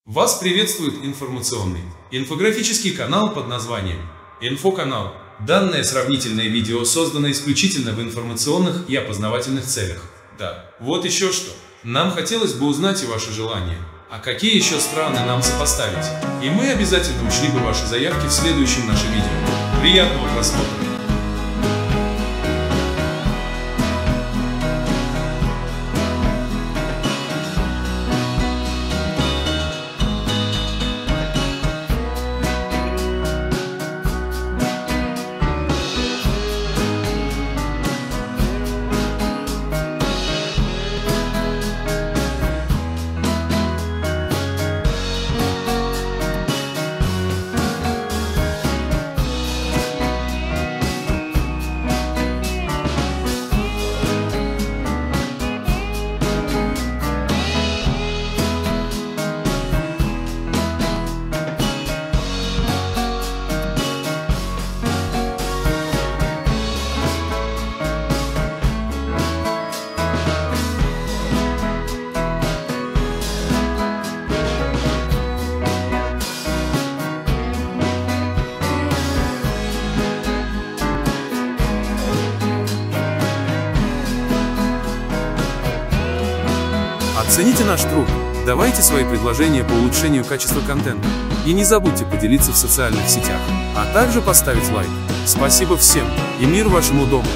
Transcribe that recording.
Вас приветствует информационный инфографический канал под названием Инфоканал. Данное сравнительное видео создано исключительно в информационных и опознавательных целях. Да, вот еще что. Нам хотелось бы узнать и ваши желания. А какие еще страны нам сопоставить? И мы обязательно учли бы ваши заявки в следующем нашем видео. Приятного просмотра! Оцените наш труд, давайте свои предложения по улучшению качества контента. И не забудьте поделиться в социальных сетях, а также поставить лайк. Спасибо всем, и мир вашему дому!